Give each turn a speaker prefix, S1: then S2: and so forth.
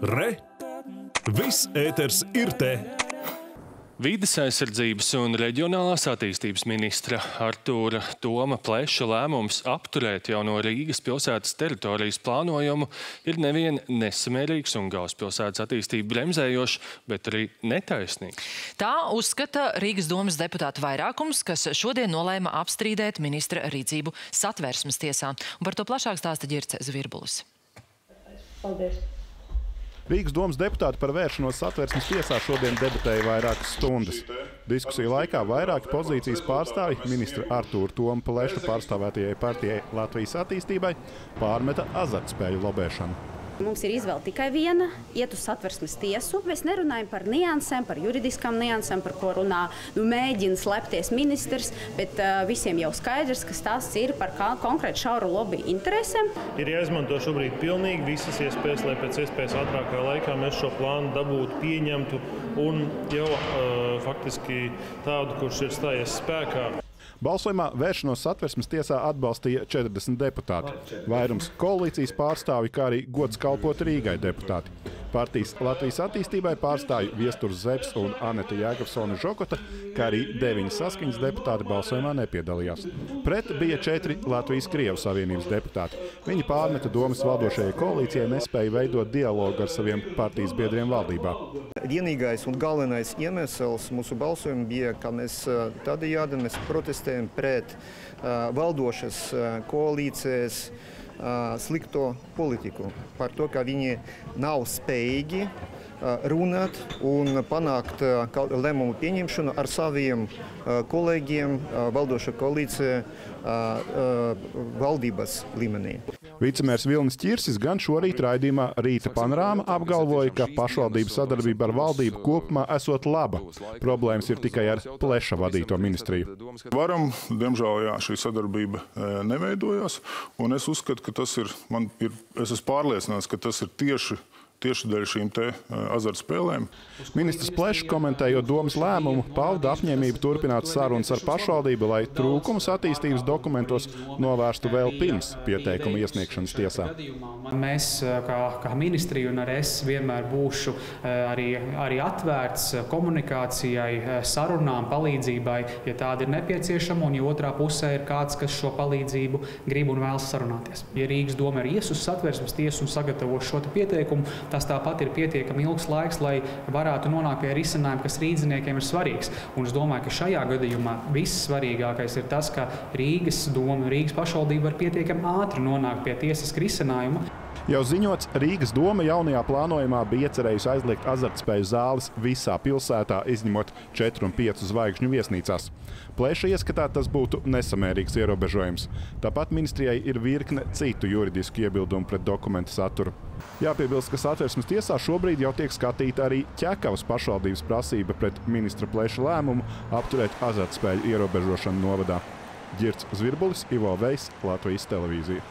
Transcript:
S1: Re! Viss ēters ir te!
S2: Vides aizsardzības un reģionālās attīstības ministra Artūra Toma Pleša lēmums apturēt jauno Rīgas pilsētas teritorijas plānojumu ir nevien nesamērīgs un galvaspilsētas attīstību bremzējošs, bet arī netaisnīgs.
S3: Tā uzskata Rīgas domas deputātu vairākums, kas šodien nolēma apstrīdēt ministra rīcību Satversmes tiesā. Un par to plašāk stāsta Ģirce Zvirbulis.
S4: Paldies!
S5: Rīgas domas deputāti par vēršanos Satversmes tiesā šodien debatēja vairākas stundas. Diskusiju laikā vairāki pozīcijas pārstāvji ministra Artūra Toma Pleša pārstāvētajai partijai Latvijas attīstībai pārmeta azartspēļu lobēšanu.
S4: Mums ir izvēle tikai viena – iet uz Satversmes tiesu. Mēs nerunājam par niansēm, par juridiskām niansēm, par ko runā, mēģina slēpties ministrs, bet visiem jau skaidrs, ka stāsts ir par konkrētu šauru lobby interesēm.
S6: Ir jāizmanto šobrīd pilnīgi visas iespējas, lai pēc iespējas ātrākajā laikā mēs šo plānu dabūtu, pieņemtu un jau faktiski tādu, kurš ir stājies spēkā.
S5: Balsojumā vēršanos Satversmes tiesā atbalstīja 40 deputāti. Vairums koalīcijas pārstāvji, kā arī gods kalpot Rīgai deputāti. Partijas Latvijas attīstībai pārstāvji Viesturs Zepes un Aneta Jēkabsone Žokota, kā arī 9 saskaņas deputāti balsojumā nepiedalījās. Pret bija 4 Latvijas-Krievu savienības deputāti. Viņi pārmeta domas valdošajai koalīcijai nespēja veidot dialogu ar saviem partijas biedriem valdībā.
S7: Vienīgais un galvenais iemesls mūsu balsojumam bija, ka mēs tādējādi protestējam pret valdošas koalīcijas slikto politiku, par to, ka viņi nav spējīgi runāt un panākt lēmumu pieņemšanu ar saviem kolēģiem valdošā koalīcija valdības līmenī.
S5: Vicemērs Vilnis Ķirsis gan šorīt raidījumā Rīta panorāma apgalvoja, ka pašvaldības sadarbība ar valdību kopumā esot laba. Problēmas ir tikai ar Pleša vadīto ministriju.
S8: Varam, diemžēl, šī sadarbība neveidojās, un es uzskatu, ka tas ir, es esmu pārliecināts, ka tas ir tieši dēļ šīm te azartspēlēm.
S5: Ministrs Plešs, komentējot domas lēmumu, pauda apņēmību turpināt sarunas ar pašvaldību, lai trūkumus attīstības dokumentos novērstu vēl pirms pieteikuma iesniegšanas tiesā.
S9: Mēs, kā ministrija un arī es, vienmēr būšu arī atvērts komunikācijai, sarunām, palīdzībai, ja tāda ir nepieciešama, un ja otrā pusē ir kāds, kas šo palīdzību grib un vēlas sarunāties. Ja Rīgas doma ir ies uz Satversmes tiesu un sagatavo šo pieteikumu, tas tāpat ir pietiekami ilgs laiks, lai varētu nonākt pie risinājuma, kas rīdziniekiem ir svarīgs. Un es domāju, ka šajā gadījumā viss svarīgākais ir tas, ka Rīgas doma, Rīgas pašvaldība var pietiekami ātri nonākt pie tiesiska risinājuma.
S5: Jau ziņots, Rīgas doma jaunajā plānojumā bija iecerējusi aizliegt azartspēļu zāles visā pilsētā, izņemot 4 un 5 zvaigžņu viesnīcās. Pleša ieskatā tas būtu nesamērīgs ierobežojums. Tāpat ministrijai ir virkne citu juridisku iebildumu pret dokumentu saturu. Jāpiebilst, ka Satversmes tiesā šobrīd jau tiek skatīta arī Ķekavas pašvaldības prasība pret ministra Pleša lēmumu apturēt azartspēļu ierobežošanu novadā. Ģirce Zvirbulis, Ivo Vejs, Latvijas televīzija.